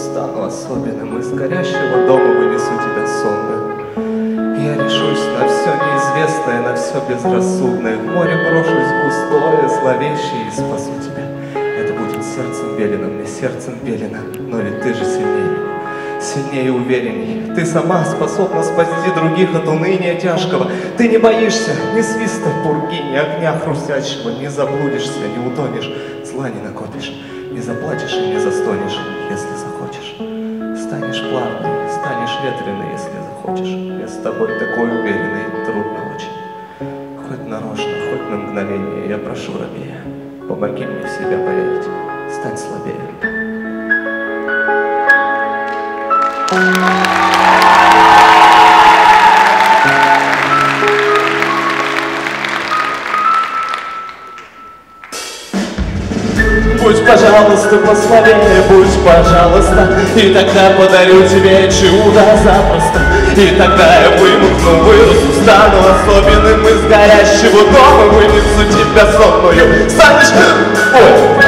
стану особенным, из горящего дома вынесу тебя сонную. Я решусь на все неизвестное, на все безрассудное, в море брошусь густое, зловещее и спасу тебя. Это будет сердцем велено, мне сердцем велено, но ведь ты же сильнее, сильнее и уверенней. Ты сама способна спасти других от уныния тяжкого. Ты не боишься ни свиста пурги, ни огня хрустящего, не заблудишься, не утонешь, зла не накопишь, не заплачешь и не застонешь, если захочешь. Станешь плавной, станешь ветреной, если захочешь. Я с тобой такой уверенный, трудно очень. Хоть нарочно, хоть на мгновение, я прошу, рабея, помоги мне в себя поверить, стань слабее. Будь, пожалуйста, послабее, будь, пожалуйста, и тогда подарю тебе чудо запросто. И тогда я вымахну, вырасту, стану особенным, из горящего дома вынесу тебя сонную. Станешь... Ой!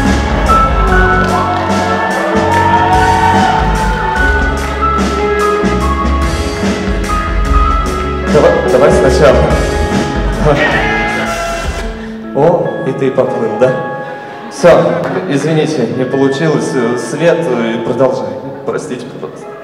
Давай сначала. О, и ты поплыл, да? Все, извините, не получилось. Свет, продолжай. Простите, пожалуйста.